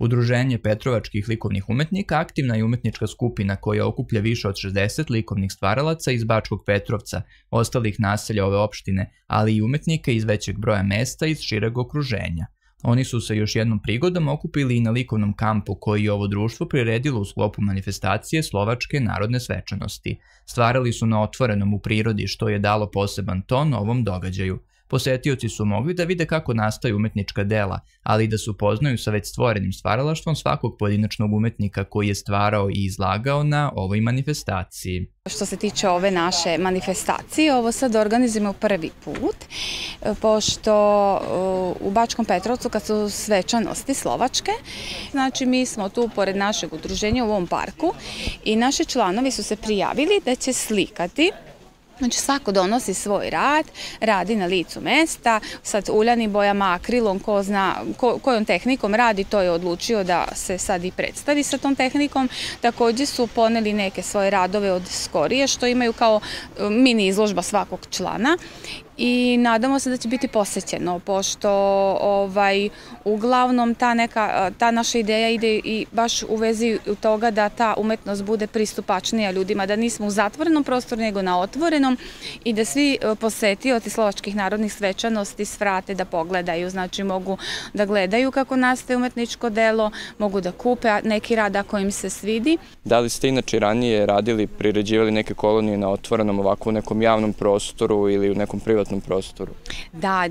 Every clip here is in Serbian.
Udruženje Petrovačkih likovnih umetnika aktivna je umetnička skupina koja okuplja više od 60 likovnih stvaralaca iz Bačkog Petrovca, ostalih naselja ove opštine, ali i umetnike iz većeg broja mesta iz šireg okruženja. Oni su se još jednom prigodom okupili i na likovnom kampu koji je ovo društvo priredilo u sklopu manifestacije Slovačke narodne svečanosti. Stvarali su na otvorenom u prirodi, što je dalo poseban ton ovom događaju. Posetioci su mogli da vide kako nastaju umetnička dela, ali i da se upoznaju sa već stvorenim stvaralaštvom svakog pojedinačnog umetnika koji je stvarao i izlagao na ovoj manifestaciji. Što se tiče ove naše manifestacije, ovo sad organizujemo prvi put, pošto u Bačkom Petrovcu kad su svečanosti slovačke, znači mi smo tu pored našeg udruženja u ovom parku i naši članovi su se prijavili da će slikati. Znači svako donosi svoj rad, radi na licu mesta, sad uljanim bojama, akrilom, ko zna kojom tehnikom radi, to je odlučio da se sad i predstavi sa tom tehnikom. Također su poneli neke svoje radove od skorije što imaju kao mini izložba svakog člana i nadamo se da će biti posećeno, pošto uglavnom ta naša ideja ide i baš u vezi toga da ta umetnost bude pristupačnija ljudima, da nismo u zatvorenom prostoru nego na otvorenom i da svi posetioci Slovačkih narodnih svečanosti svrate da pogledaju, znači mogu da gledaju kako nastaje umetničko delo, mogu da kupe neki rad ako im se svidi. Da li ste inače ranije radili, priređivali neke kolonije na otvorenom ovako u nekom javnom prostoru ili u nekom privatnom prostoru? Da.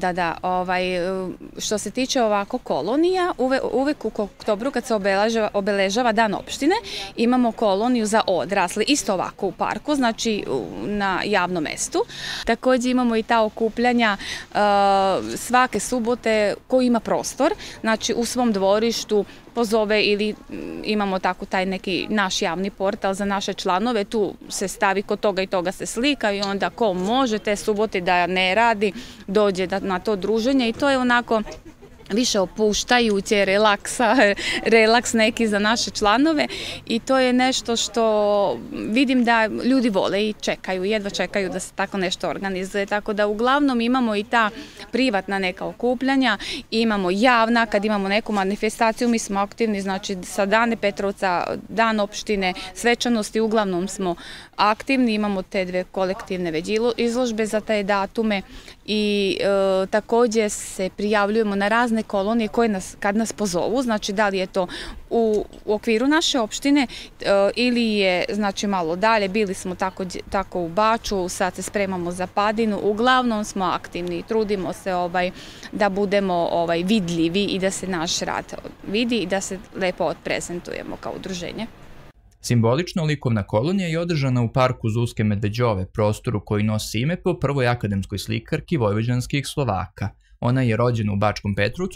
Što se tiče ovako kolonija, uvek u oktobru kad se obeležava dan opštine, imamo koloniju za odrasle, isto ovako u parku, znači na javnom mestu. Također imamo i ta okupljanja svake subote ko ima prostor, znači u svom dvorištu pozove ili imamo tako taj neki naš javni portal za naše članove, tu se stavi kod toga i toga se slika i onda ko može te subote da ne radi, dođe na to druženje i to je onako više opuštajuće, relaks neki za naše članove i to je nešto što vidim da ljudi vole i čekaju, jedva čekaju da se tako nešto organizuje, tako da uglavnom imamo i ta privatna neka okupljanja, imamo javna, kad imamo neku manifestaciju mi smo aktivni, znači sa Dane Petrovca, Dan opštine, svečanosti, uglavnom smo aktivni, imamo te dve kolektivne već izložbe za te datume i također se prijavljujemo na razne kolonije koje kad nas pozovu, znači da li je to u okviru naše opštine ili je znači malo dalje, bili smo tako u Baču, sad se spremamo za Padinu, uglavnom smo aktivni i trudimo se da budemo vidljivi i da se naš rad vidi i da se lepo odprezentujemo kao udruženje. Simbolično likovna kolonija je održana u parku Zuzke Medveđove, prostoru koji nosi ime po prvoj akademskoj slikarki vojvođanskih Slovaka. Ona je rođena u Bačkom Petrovcu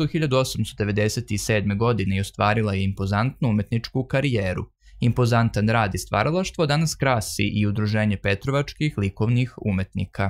1897. godine i ostvarila je impozantnu umetničku karijeru. Impozantan rad i stvaralaštvo danas krasi i Udruženje Petrovačkih likovnih umetnika.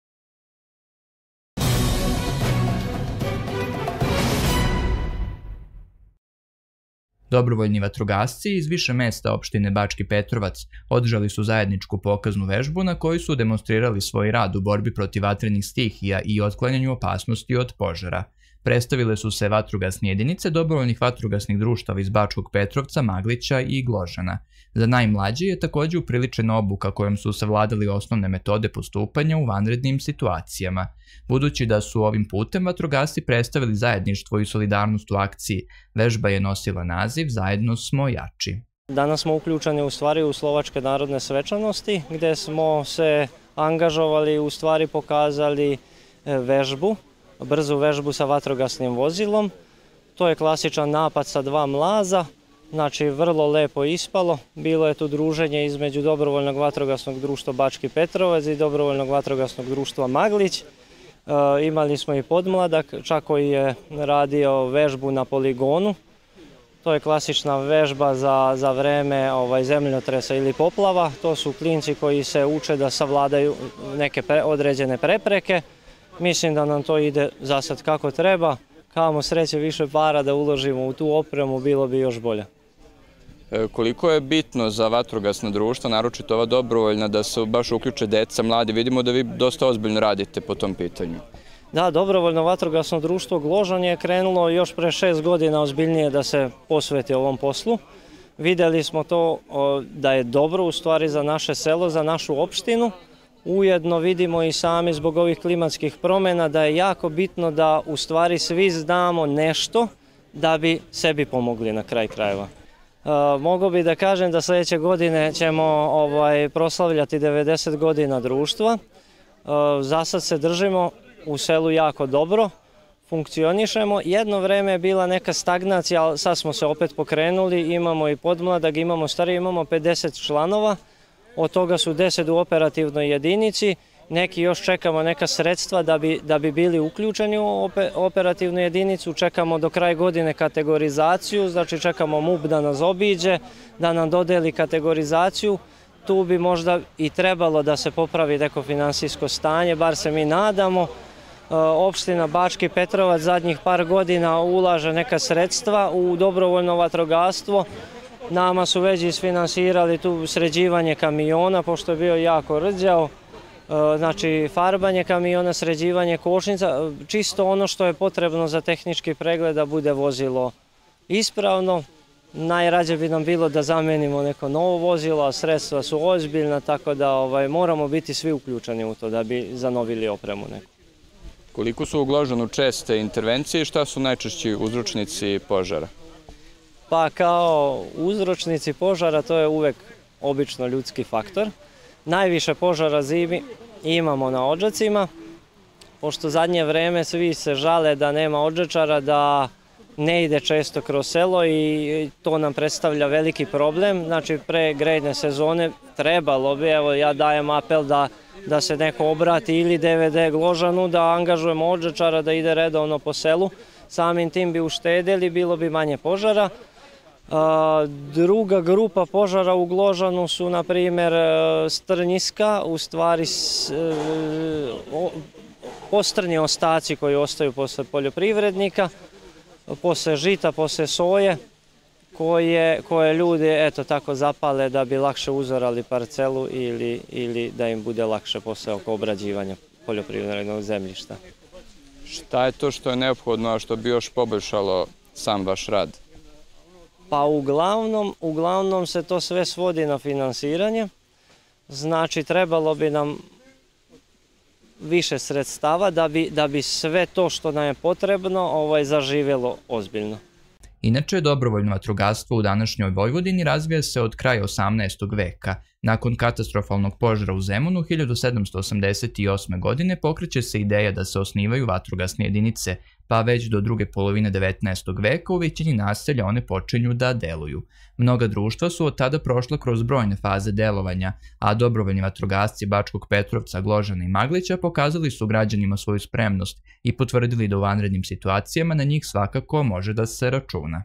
Dobrovoljni vatrogasci iz više mesta opštine Bački Petrovac održali su zajedničku pokaznu vežbu na kojoj su demonstrirali svoj rad u borbi protiv vatrenih stihija i otklanjanju opasnosti od požara. Predstavile su se vatrogasne jedinice dobrovoljnih vatrogasnih društava iz Bačkog Petrovca, Maglića i Gložana. Za najmlađe je također upriličena obuka kojom su savladali osnovne metode postupanja u vanrednim situacijama. Budući da su ovim putem vatrogasci predstavili zajedništvo i solidarnost u akciji, vežba je nosila naziv Zajedno smo jači. Danas smo uključeni u stvari u Slovačke narodne svečanosti gdje smo se angažovali, u stvari pokazali vežbu, brzu vežbu sa vatrogasnim vozilom. To je klasičan napad sa dva mlaza, znači vrlo lepo ispalo. Bilo je tu druženje između Dobrovoljnog vatrogasnog društva Bački Petrovac i Dobrovoljnog vatrogasnog društva Maglić. Imali smo i podmladak, čak koji je radio vežbu na poligonu. To je klasična vežba za vreme zemljotresa ili poplava. To su klinci koji se uče da savladaju neke određene prepreke. Mislim da nam to ide za sad kako treba. Kamo sreće više para da uložimo u tu opremu, bilo bi još bolje. Koliko je bitno za vatrogasna društva, naročito ova dobrovoljna, da se baš uključe deca, mladi? Vidimo da vi dosta ozbiljno radite po tom pitanju. Da, dobrovoljno vatrogasno društvo Gložan je krenulo još pre 6 godina ozbiljnije da se posveti ovom poslu. Vidjeli smo to da je dobro u stvari za naše selo, za našu opštinu. Ujedno vidimo i sami zbog ovih klimatskih promjena da je jako bitno da u stvari svi znamo nešto da bi sebi pomogli na kraj krajeva. Mogu bi da kažem da sljedeće godine ćemo proslavljati 90 godina društva. Za sad se držimo u selu jako dobro, funkcionišemo. Jedno vreme je bila neka stagnacija, ali sad smo se opet pokrenuli, imamo i podmladak, imamo starije, imamo 50 članova, od toga su 10 u operativnoj jedinici, neki još čekamo neka sredstva da bi bili uključeni u operativnu jedinicu, čekamo do kraja godine kategorizaciju, znači čekamo MUP da nas obiđe, da nam dodeli kategorizaciju. Tu bi možda i trebalo da se popravi neko finansijsko stanje, bar se mi nadamo. Opština Bački Petrovac zadnjih par godina ulaže neka sredstva u dobrovoljno vatrogastvo. Nama su već isfinansirali tu sređivanje kamiona, pošto je bio jako rđao. Znači farbanje kamiona, sređivanje kočnica, čisto ono što je potrebno za tehnički pregled da bude vozilo ispravno. Najrađe bi nam bilo da zamenimo neko novo vozilo, a sredstva su ozbiljna, tako da moramo biti svi uključeni u to da bi zanovili opremu neku. Koliko su u Gložanu česte intervencije i šta su najčešći uzročnici požara? Pa kao uzročnici požara to je uvek obično ljudski faktor. Najviše požara zimi imamo na odžacima, pošto zadnje vreme svi se žale da nema odžačara, da ne ide često kroz selo i to nam predstavlja veliki problem. Znači pre grejne sezone trebalo bi, evo ja dajem apel da se neko obrati ili DVD Gložanu, da angažujemo odžačara da ide redovno po selu. Samim tim bi uštedeli, bilo bi manje požara. Druga grupa požara u Gložanu su, na primjer, strnjiska, u stvari postrnji ostaci koji ostaju posle poljoprivrednika, posle žita, posle soje, koje ljudi eto tako zapale da bi lakše uzorali parcelu ili da im bude lakše posle oko obrađivanja poljoprivrednog zemljišta. Šta je to što je neophodno, a što bi još poboljšalo sam vaš rad? Pa uglavnom se to sve svodi na finansiranje. Znači trebalo bi nam više sredstava da bi sve to što nam je potrebno zaživjelo ozbiljno. Inače, dobrovoljno vatrogastvo u današnjoj Vojvodini razvija se od kraja 18. veka. Nakon katastrofalnog požara u Zemunu 1788. godine pokreće se ideja da se osnivaju vatrogasne jedinice, pa već do druge polovine 19. veka u većini naselja one počinju da deluju. Mnoga društva su od tada prošla kroz brojne faze delovanja, a dobrovoljni vatrogasci Bačkog Petrovca, Gložana i Maglića pokazali su građanima svoju spremnost i potvrdili da u vanrednim situacijama na njih svakako može da se računa.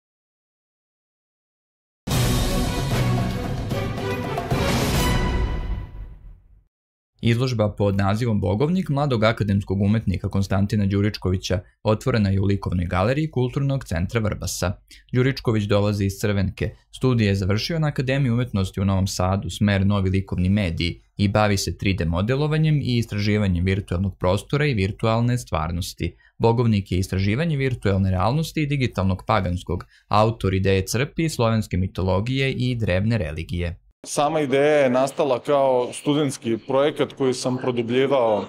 Izložba pod nazivom Bogovnik mladog akademskog umetnika Konstantina Đuričkovića otvorena je u likovnoj galeriji Kulturnog centra Vrbasa. Đuričković dolazi iz Crvenke, studije je završio na Akademiji umetnosti u Novom Sadu, smer novi likovni mediji, i bavi se 3D modelovanjem i istraživanjem virtualnog prostora i virtualne stvarnosti. Bogovnik je istraživanje virtualne realnosti i digitalnog paganskog, autor ideje crpi slovenske mitologije i drevne religije. Sama ideja je nastala kao studentski projekat koji sam produbljivao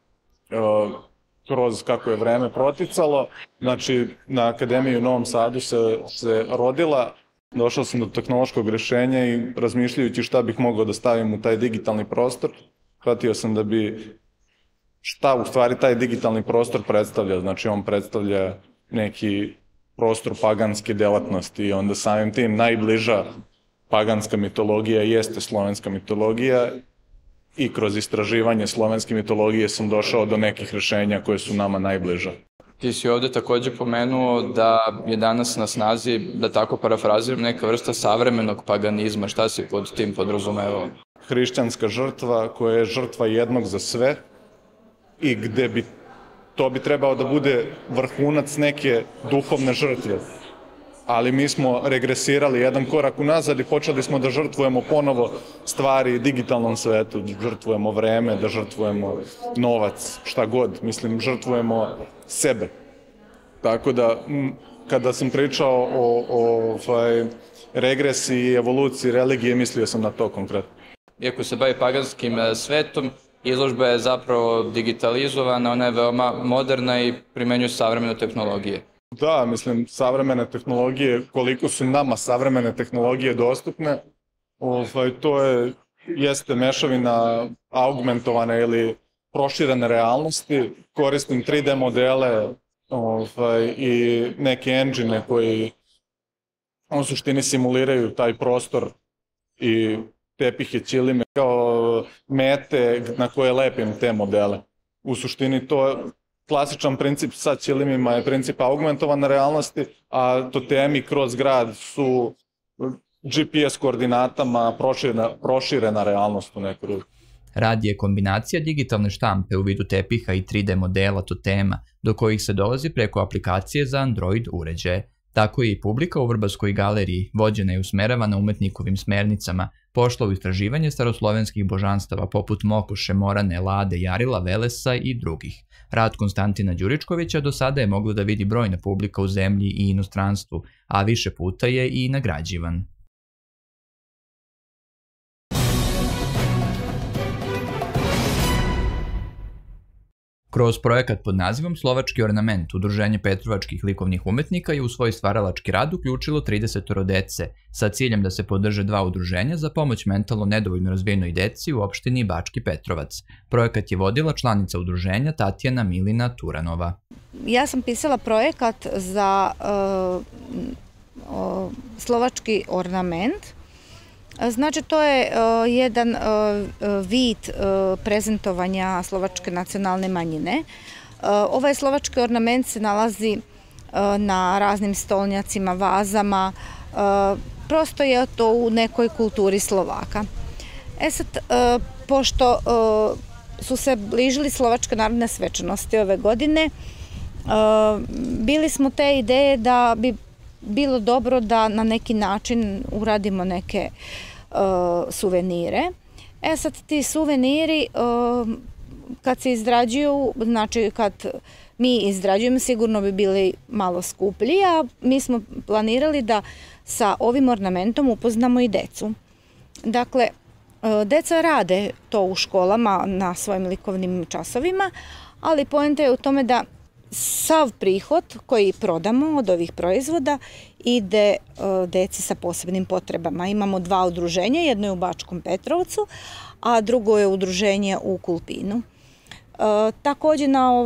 kroz kako je vreme proticalo. Znači, na Akademiji u Novom Sadu se rodila. Došao sam do tehnološkog rešenja i razmišljajući šta bih mogao da stavim u taj digitalni prostor, shvatio sam da bi šta u stvari taj digitalni prostor predstavlja. Znači, on predstavlja neki prostor paganske delatnosti i onda samim tim najbliža paganska mitologija jeste slovenska mitologija i kroz istraživanje slovenske mitologije sam došao do nekih rešenja koje su nama najbliža. Ti si ovde takođe pomenuo da je danas na snazi, da tako parafraziram, neka vrsta savremenog paganizma. Šta si pod tim podrazumevao? Hrišćanska žrtva koja je žrtva jednog za sve i gde to bi trebao da bude vrhunac neke duhovne žrtve. ali mi smo regresirali jedan korak unazad i počeli smo da žrtvujemo ponovo stvari digitalnom svetu, da žrtvujemo vreme, da žrtvujemo novac, šta god, mislim, žrtvujemo sebe. Tako da, kada sam pričao o regresiji i evoluciji religije, mislio sam na to konkretno. Iako se bavi paganskim svetom, izložba je zapravo digitalizovana, ona je veoma moderna i primenjuje savremene tehnologije. Da, mislim, savremene tehnologije, koliko su nama savremene tehnologije dostupne, to jeste mešavina augmentovane ili proširene realnosti. Koristim 3D modele i neke engine koji u suštini simuliraju taj prostor i tepihe, ćilime kao mete na koje lepim te modele. U suštini to klasičan princip sa ćilimima je princip augmentovane realnosti, a totemi kroz grad su GPS koordinatama proširena realnost u neku ruku. Rad je kombinacija digitalne štampe u vidu tepiha i 3D modela totema, do kojih se dolazi preko aplikacije za Android uređaje. Tako je i publika u Vrbarskoj galeriji, vođena i usmeravana umetnikovim smernicama, pošla u istraživanje staroslovenskih božanstava poput Mokoše, Morane, Lade, Jarila, Velesa i drugih. Rad Konstantina Đuričkovića do sada je moglo da vidi brojna publika u zemlji i inostranstvu, a više puta je i nagrađivan. Kroz projekat pod nazivom Slovački ornament, Udruženje petrovačkih likovnih umetnika je u svoj stvaralački rad uključilo 30 dece, sa ciljem da se podrže 2 udruženja za pomoć mentalno nedovoljno razvijenoj deci u opštini Bački Petrovac. Projekat je vodila članica udruženja Tatjana Milina Turanova. Ja sam pisala projekat za Slovački ornament. Znači, to je jedan vid prezentovanja slovačke nacionalne manjine. Ovaj slovački ornament se nalazi na raznim stolnjacima, vazama. Prosto je to u nekoj kulturi Slovaka. Sad, pošto su se bližili slovačke narodne svečanosti ove godine, bili smo te ideje da bi bilo dobro da na neki način uradimo neke suvenire. Sad ti suveniri kad se izrađuju, znači kad mi izrađujemo, sigurno bi bili malo skuplji, a mi smo planirali da sa ovim ornamentom upoznamo i decu. Dakle, deca rade to u školama na svojim likovnim časovima, ali poenta je u tome da sav prihod koji prodamo od ovih proizvoda ide deci sa posebnim potrebama. Imamo 2 udruženja, jedno je u Bačkom Petrovcu, a drugo je udruženje u Kulpinu. Također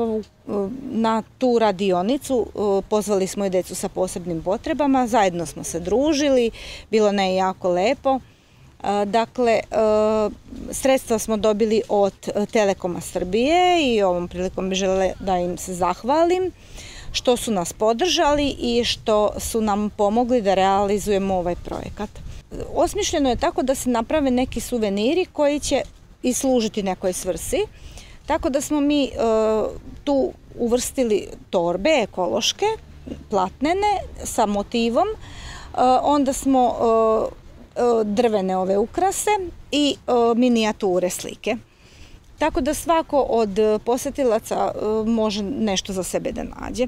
na tu radionicu pozvali smo i decu sa posebnim potrebama, zajedno smo se družili, bilo nam je jako lepo. Dakle, sredstva smo dobili od Telekoma Srbije i ovom prilikom bih želela da im se zahvalim što su nas podržali i što su nam pomogli da realizujemo ovaj projekat. Osmišljeno je tako da se naprave neki suveniri koji će i služiti nekoj svrsi, tako da smo mi tu uvrstili torbe ekološke, platnene, sa motivom, onda smo drvene ove ukrase i minijature slike. Tako da svako od posetilaca može nešto za sebe da nađe.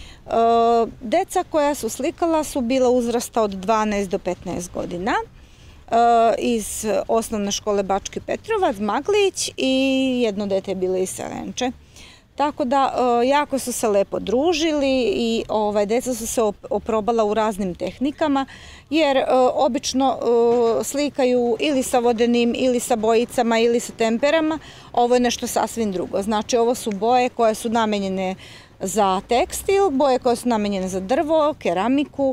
Deca koja su slikala su bila uzrasta od 12 do 15 godina iz osnovne škole Bački Petrovac, Maglić, i jedno dete je bilo iz Selenče. Tako da jako su se lepo družili i deca su se oprobala u raznim tehnikama, jer obično slikaju ili sa vodenim, ili sa bojicama, ili sa temperama. Ovo je nešto sasvim drugo. Znači, ovo su boje koje su namenjene za tekstil, boje koje su namenjene za drvo, keramiku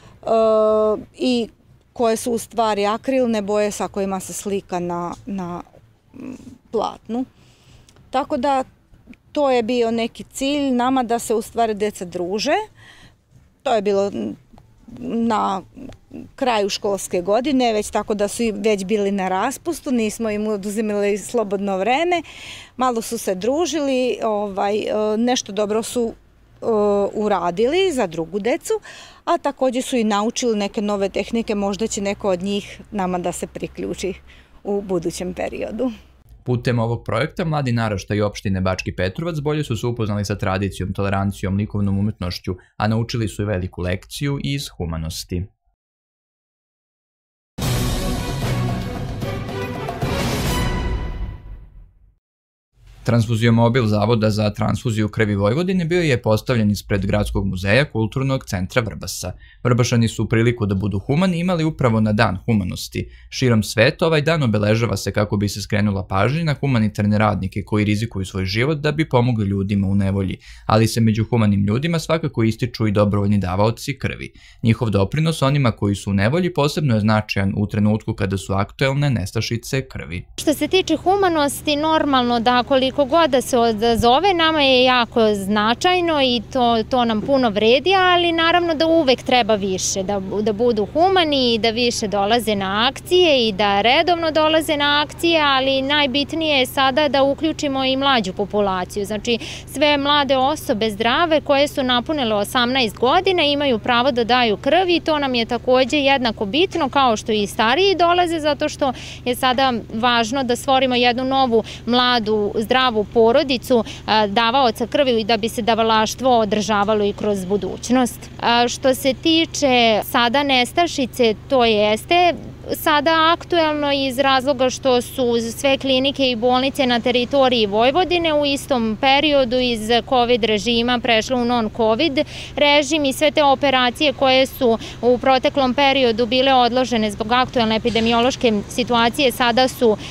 i koje su u stvari akrilne boje sa kojima se slika na platnu. Tako da to je bio neki cilj nama, da se u stvari deca druže. To je bilo na kraju školske godine, već tako da su već bili na raspustu, nismo im oduzimali slobodno vreme, malo su se družili, nešto dobro su uradili za drugu decu, a također su i naučili neke nove tehnike, možda će neko od njih nama da se priključi u budućem periodu. Putem ovog projekta mladi naraštaji opštine Bački Petrovac bolje su se upoznali sa tradicijom, tolerancijom, likovnom umetnošću, a naučili su i veliku lekciju iz humanosti. Transfuziomobil Zavoda za transfuziju krvi Vojvodine bio je postavljen ispred Gradskog muzeja Kulturnog centra Vrbasa. Vrbašani su priliku da budu humani imali upravo na Dan humanosti. Širom sveta ovaj dan obeležava se kako bi se skrenula pažnja na humanitarne radnike koji rizikuju svoj život da bi pomogli ljudima u nevolji, ali se među humanim ljudima svakako ističu i dobrovoljni davaoci krvi. Njihov doprinos onima koji su u nevolji posebno je značajan u trenutku kada su aktuelne nestašice krvi. Što se tiče humanosti, normalno da koliko god da se odzove, nama je jako značajno i to nam puno vredi, ali naravno da uvek treba više, da budu humani i da više dolaze na akcije i da redovno dolaze na akcije, ali najbitnije je sada da uključimo i mlađu populaciju. Znači, sve mlade osobe zdrave koje su napunile 18 godina imaju pravo da daju krv i to nam je takođe jednako bitno kao što i stariji dolaze, zato što je sada važno da stvorimo jednu novu, mladu, zdravu porodicu davaoca krvi da bi se davalaštvo održavalo i kroz budućnost. Što se tiče sada nestašice, to jeste sada aktuelno iz razloga što su sve klinike i bolnice na teritoriji Vojvodine u istom periodu iz COVID režima prešle u non-COVID režim i sve te operacije koje su u proteklom periodu bile odložene zbog aktuelne epidemiološke situacije sada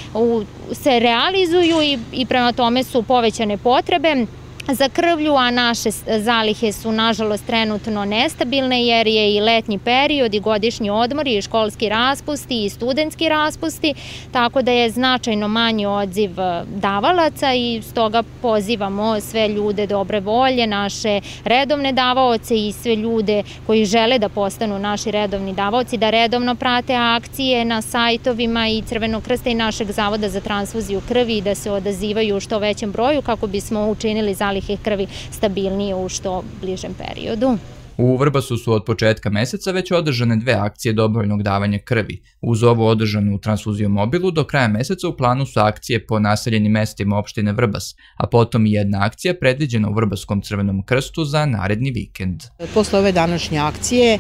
se realizuju i prema tome su povećane potrebe za krvlju, a naše zalihe su nažalost trenutno nestabilne jer je i letnji period i godišnji odmori i školski raspusti i studentski raspusti, tako da je značajno manji odziv davalaca i stoga pozivamo sve ljude dobre volje, naše redovne davaoce i sve ljude koji žele da postanu naši redovni davaoci, da redovno prate akcije na sajtovima i Crvenog krsta i našeg Zavoda za transfuziju krvi i da se odazivaju u što većem broju kako bismo učinili zalihe krvi stabilnije u što bližem periodu. U Vrbasu su od početka meseca već održane 2 akcije dobrovoljnog davanja krvi. Uz ovu održanu u transfuziomobilu do kraja meseca u planu su akcije po naseljenim mestima opštine Vrbas, a potom i jedna akcija predviđena u Vrbaskom Crvenom krstu za naredni vikend. Posle ove današnje akcije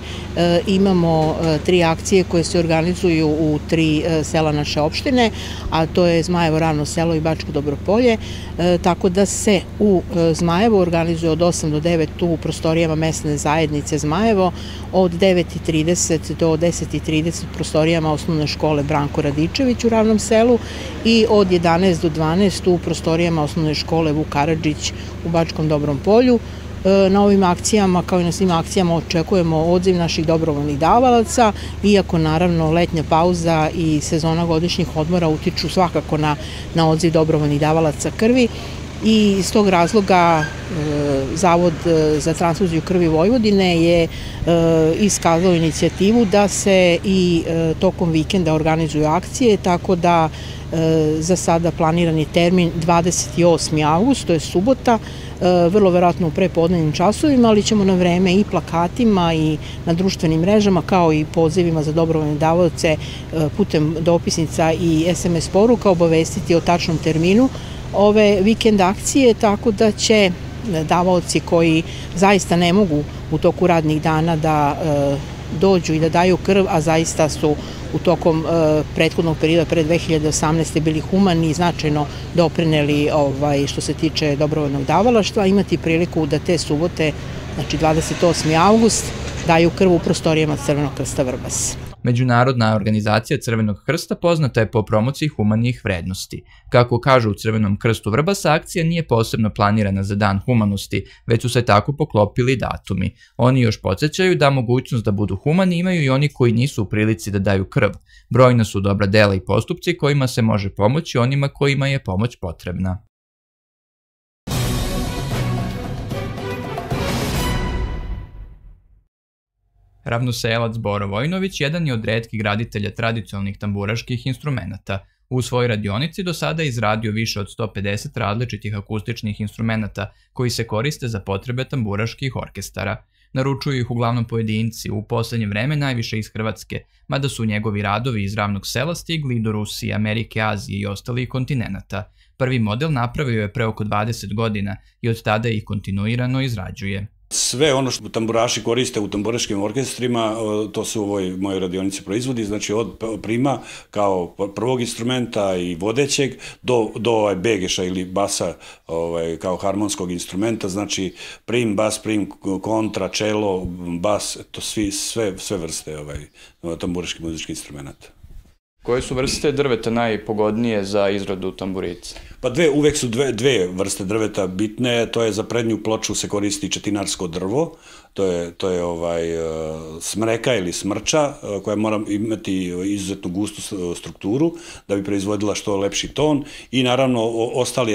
imamo 3 akcije koje se organizuju u 3 sela naše opštine, a to je Zmajevo Ravno selo i Bačko Dobro Polje, tako da se u Zmajevo organizuje od 8 do 9 u prostorijama mesne zajednice Zmajevo, od 9:30 do 10:30 prostorijama osnovne škole Branko Radičević u Ravnom selu i od 11 do 12 u prostorijama osnovne škole Vuk Karadžić u Bačkom Dobrom Polju. Na ovim akcijama, kao i na svim akcijama, očekujemo odziv naših dobrovoljnih davalaca, iako naravno letnja pauza i sezona godišnjih odmora utiču svakako na odziv dobrovoljnih davalaca krvi. I iz tog razloga Zavod za transfuziju krvi Vojvodine je iskazao inicijativu da se i tokom vikenda organizuju akcije, tako da za sada planirani termin 28. avgust, to je subota, vrlo verovatno u prepodnevnim časovima, ali ćemo na vreme i plakatima i na društvenim mrežama kao i pozivima za dobrovoljne davaoce putem dopisnica i SMS poruka obavestiti o tačnom terminu ove vikend akcije, tako da će davaoci koji zaista ne mogu u toku radnih dana da dođu i da daju krv, a zaista su u tokom prethodnog perioda pre 2018. bili humani i značajno doprineli što se tiče dobrovoljnog davalaštva, imati priliku da te subote, znači 28. avgust, daju krv u prostorijama Crvenog krsta Vrbas. Međunarodna organizacija Crvenog krsta poznata je po promociji humanih vrednosti. Kako kažu u Crvenom krstu Vrbasa, akcija nije posebno planirana za Dan humanosti, već su se tako poklopili datumi. Oni još podsjećaju da mogućnost da budu humani imaju i oni koji nisu u prilici da daju krv. Brojna su dobra dela i postupci kojima se može pomoći onima kojima je pomoć potrebna. Ravnoselac Boro Vojnović jedan je od retkih graditelja tradicionalnih tamburaških instrumenata. U svojoj radionici do sada je izradio više od 150 različitih akustičnih instrumenata koji se koriste za potrebe tamburaških orkestara. Naručuju ih uglavnom pojedinci, u poslednje vreme najviše iz Hrvatske, mada su njegovi radovi iz ravnog sela stigli do Rusije, Amerike, Azije i ostalih kontinenata. Prvi model napravio je pre oko 20 godina i od tada ih kontinuirano izrađuje. Sve ono što tamburaši koriste u tamburaškim orkestrima, to se u ovoj mojoj radionici proizvodi, znači od prima kao prvog instrumenta i vodećeg do begeša ili basa kao harmonskog instrumenta, znači prim, bas, prim, kontra, čelo, bas, to sve vrste tamburaških muzičkih instrumenta. Koje su vrste drveta najpogodnije za izradu tamburice? Pa uvek su dve vrste drveta bitne, to je za prednju ploču se koristi četinarsko drvo, to je smreka ili smrča koja mora imati izuzetno gustu strukturu da bi proizvodila što lepši ton i naravno ostali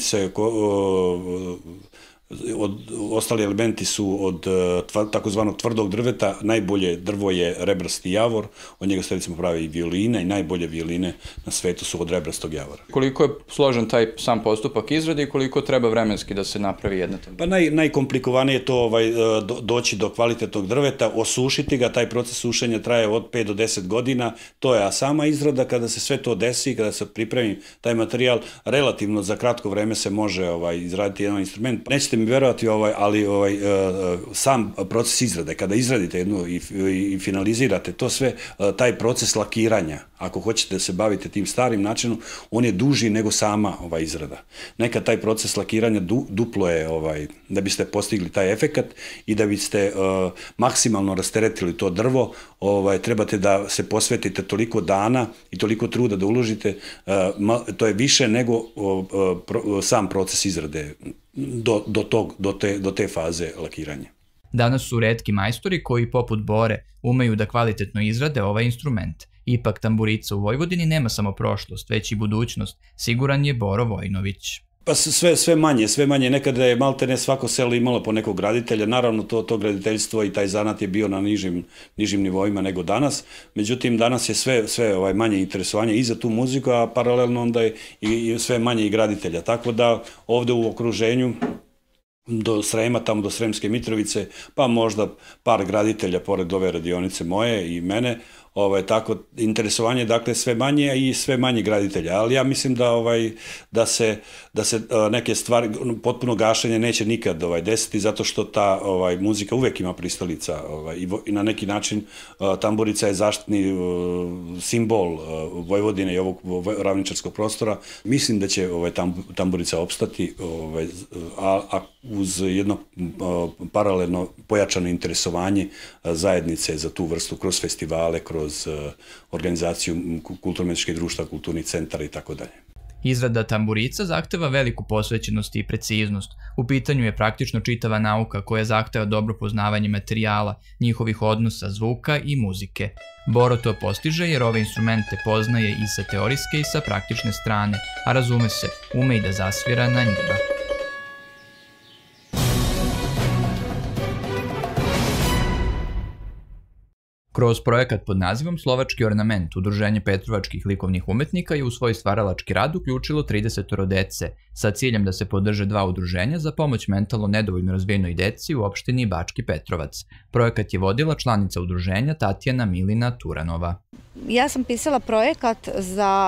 elementi su od takozvanog tvrdog drveta, najbolje drvo je rebrasti javor, od njega se recimo pravi i violine i najbolje violine na svetu su od rebrastog javora. Koliko je složen taj sam postupak izrade i koliko treba vremenski da se napravi jedna tamburica? Pa najkomplikovanije je to doći do kvalitetnog drveta, osušiti ga, taj proces sušenja traje od 5 do 10 godina, to je, a sama izrada kada se sve to desi, kada se pripremi taj materijal, relativno za kratko vreme se može izraditi jedan instrument. Nećete mi verovati, ali sam proces izrade, kada izradite jednu i finalizirate to sve, taj proces lakiranja, ako hoćete da se bavite tim starim načinom, on je duži nego sama izrada. Nekad taj proces lakiranja duplo je, da biste postigli taj efekat i da biste maksimalno rasteretili to drvo, trebate da se posvetite toliko dana i toliko truda da uložite, to je više nego sam proces izrade do te faze lakiranja. Danas su retki majstori koji, poput Bore, umeju da kvalitetno izrade ovaj instrument. Ipak tamburica u Vojvodini nema samo prošlost, već i budućnost, siguran je Boro Vojnović. Pa sve manje. Nekada je maltene svako selo imalo po nekog graditelja, naravno to graditeljstvo i taj zanat je bio na nižim nivoima nego danas, međutim danas je sve manje interesovanje i za tu muziku, a paralelno onda je i sve manje i graditelja, tako da ovde u okruženju do Srema, tamo do Sremske Mitrovice, pa možda par graditelja pored ove radionice moje i mene, tako interesovanje, dakle sve manje i sve manje graditelja, ali ja mislim da se neke stvari, potpuno gašenje neće nikad desiti, zato što ta muzika uvek ima pristalica i na neki način tamburica je zaštitni simbol Vojvodine i ovog ravničarskog prostora. Mislim da će tamburica opstati, a uz jedno paralelno pojačano interesovanje zajednice za tu vrstu kroz festivale, kroz organizaciju kulturno-umetničkih društva, kulturnih centara i tako dalje. Izrada tamburica zahteva veliku posvećenost i preciznost. U pitanju je praktično čitava nauka koja zahteva dobro poznavanje materijala, njihovih odnosa, zvuka i muzike. Boro to postiže jer ove instrumente poznaje i sa teorijske i sa praktične strane, a razume se, ume i da zasvira na njima. Kroz projekat pod nazivom Slovački ornament, Udruženje petrovačkih likovnih umetnika je u svoj stvaralački rad uključilo 30 dece, sa ciljem da se podrže 2 udruženja za pomoć mentalno nedovoljno razvijenoj deci u opštini Bački Petrovac. Projekat je vodila članica udruženja Tatjana Milina Turanova. Ja sam pisala projekat za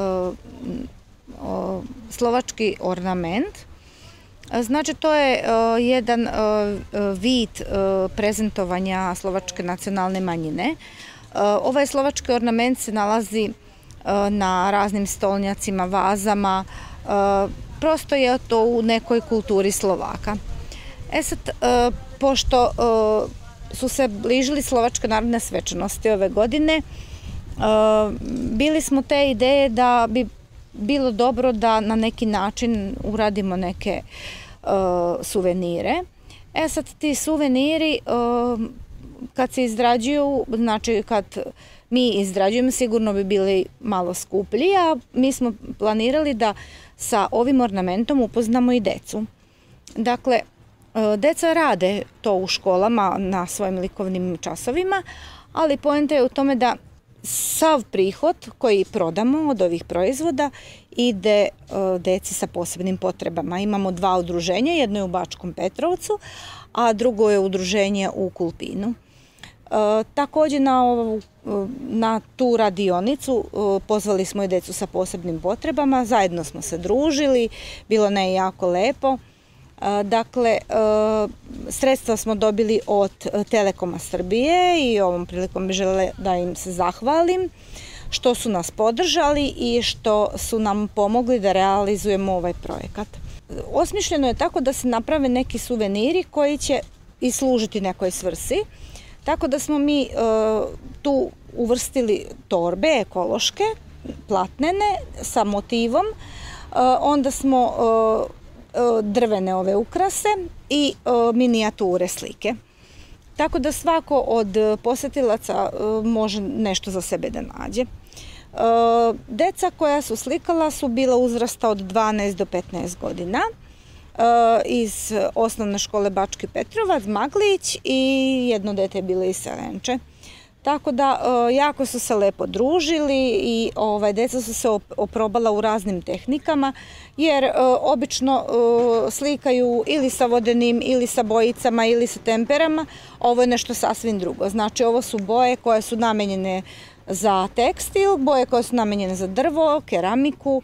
slovački ornament. Znači, to je jedan vid prezentovanja slovačke nacionalne manjine. Ovaj slovački ornament se nalazi na raznim stolnjacima, vazama, prosto je to u nekoj kulturi Slovaka. Sad, pošto su se bližili slovačke narodne svečanosti ove godine, bili smo te ideje da bi bilo dobro da na neki način uradimo neke suvenire. Sad ti suveniri kad se izrađuju, znači kad mi izrađujemo, sigurno bi bili malo skuplji, a mi smo planirali da sa ovim ornamentom upoznamo i decu. Dakle, deca rade to u školama na svojim likovnim časovima, ali poenta je u tome da sav prihod koji prodamo od ovih proizvoda ide deci sa posebnim potrebama. Imamo 2 udruženja, jedno je u Bačkom Petrovcu, a drugo je udruženje u Kulpinu. Također na tu radionicu pozvali smo i decu sa posebnim potrebama, zajedno smo se družili, bilo nam je jako lepo. Dakle, sredstva smo dobili od Telekoma Srbije i ovom prilikom bih želela da im se zahvalim što su nas podržali i što su nam pomogli da realizujemo ovaj projekat. Osmišljeno je tako da se naprave neki suveniri koji će i služiti nekoj svrsi, tako da smo mi tu uvrstili torbe ekološke, platnene, sa motivom, onda smo drvene ove ukrase i minijature slike. Tako da svako od posetilaca može nešto za sebe da nađe. Deca koja su slikala su bila uzrasta od 12 do 15 godina iz osnovne škole Bački Petrovac, Maglić i jedno dete je bilo iz Selenče. Tako da jako su se lepo družili i deca su se oprobala u raznim tehnikama, jer obično slikaju ili sa vodenim, ili sa bojicama, ili sa temperama. Ovo je nešto sasvim drugo. Znači, ovo su boje koje su namenjene za tekstil, boje koje su namenjene za drvo, keramiku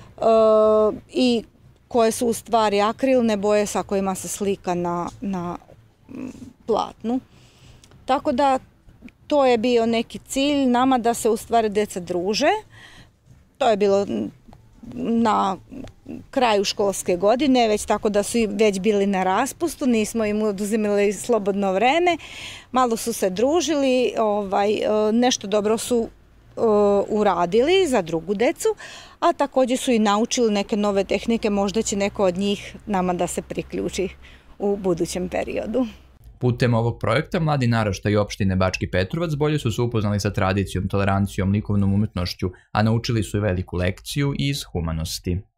i koje su u stvari akrilne boje sa kojima se slika na platnu. Tako da to je bio neki cilj nama da se u stvari deca druže. To je bilo na kraju školske godine, već tako da su već bili na raspustu, nismo im oduzimali slobodno vreme, malo su se družili, nešto dobro su uradili za drugu decu, a također su i naučili neke nove tehnike, možda će neko od njih nama da se priključi u budućem periodu. Putem ovog projekta mladi naraštaji opštine Bački Petrovac bolje su se upoznali sa tradicijom, tolerancijom, likovnom umetnošću, a naučili su i veliku lekciju iz humanosti.